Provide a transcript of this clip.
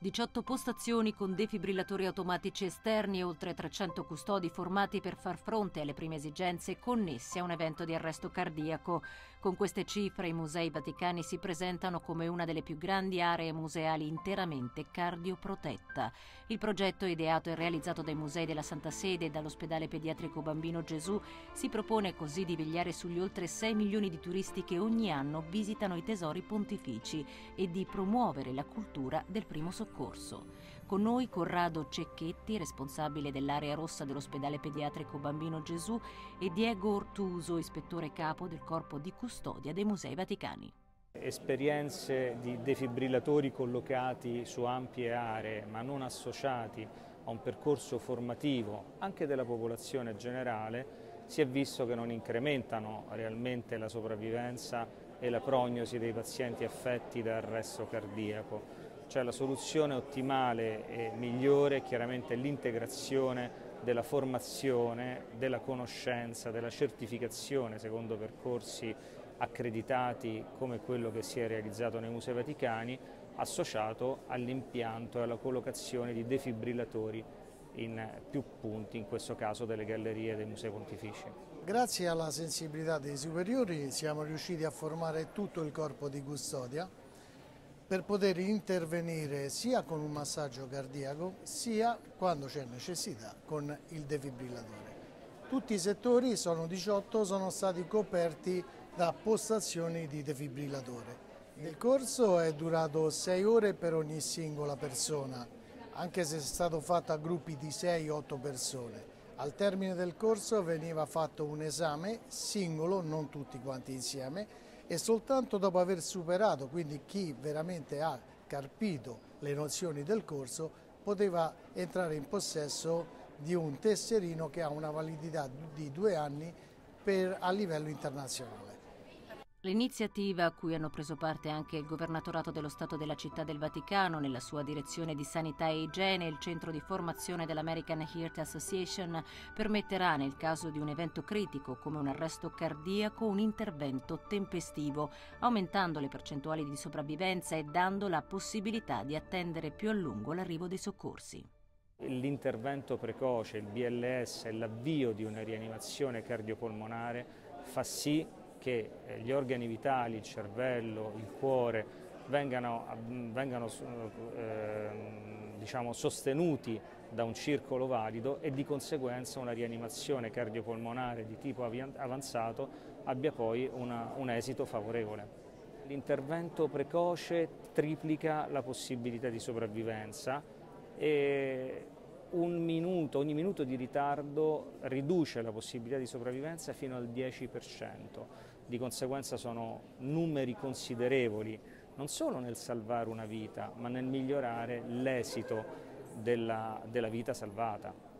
18 postazioni con defibrillatori automatici esterni e oltre 300 custodi formati per far fronte alle prime esigenze connesse a un evento di arresto cardiaco. Con queste cifre i Musei Vaticani si presentano come una delle più grandi aree museali interamente cardioprotetta. Il progetto, ideato e realizzato dai Musei della Santa Sede e dall'Ospedale Pediatrico Bambino Gesù, si propone così di vegliare sugli oltre 6 milioni di turisti che ogni anno visitano i tesori pontifici e di promuovere la cultura del primo soccorso. Con noi Corrado Cecchetti, responsabile dell'area rossa dell'Ospedale Pediatrico Bambino Gesù, e Diego Ortuso, ispettore capo del Corpo di Custodia dei Musei Vaticani. Esperienze di defibrillatori collocati su ampie aree ma non associati a un percorso formativo anche della popolazione generale si è visto che non incrementano realmente la sopravvivenza e la prognosi dei pazienti affetti da arresto cardiaco. Cioè la soluzione ottimale e migliore è chiaramente l'integrazione della formazione, della conoscenza, della certificazione secondo percorsi accreditati come quello che si è realizzato nei Musei Vaticani, associato all'impianto e alla collocazione di defibrillatori in più punti, in questo caso delle gallerie dei Musei Pontifici. Grazie alla sensibilità dei superiori siamo riusciti a formare tutto il corpo di custodia per poter intervenire sia con un massaggio cardiaco sia, quando c'è necessità, con il defibrillatore. Tutti i settori, sono 18, sono stati coperti da postazioni di defibrillatore. Il corso è durato 6 ore per ogni singola persona, anche se è stato fatto a gruppi di 6-8 persone. Al termine del corso veniva fatto un esame singolo, non tutti quanti insieme, e soltanto dopo aver superato, quindi chi veramente ha carpito le nozioni del corso, poteva entrare in possesso di un tesserino che ha una validità di 2 anni a livello internazionale. L'iniziativa, a cui hanno preso parte anche il Governatorato dello Stato della Città del Vaticano nella sua direzione di sanità e igiene e il centro di formazione dell'American Heart Association, permetterà, nel caso di un evento critico come un arresto cardiaco, un intervento tempestivo, aumentando le percentuali di sopravvivenza e dando la possibilità di attendere più a lungo l'arrivo dei soccorsi. L'intervento precoce, il BLS e l'avvio di una rianimazione cardiopolmonare fa sì che gli organi vitali, il cervello, il cuore vengano diciamo, sostenuti da un circolo valido e di conseguenza una rianimazione cardiopolmonare di tipo avanzato abbia poi un esito favorevole. L'intervento precoce triplica la possibilità di sopravvivenza e ogni minuto di ritardo riduce la possibilità di sopravvivenza fino al 10%. Di conseguenza sono numeri considerevoli, non solo nel salvare una vita, ma nel migliorare l'esito della vita salvata.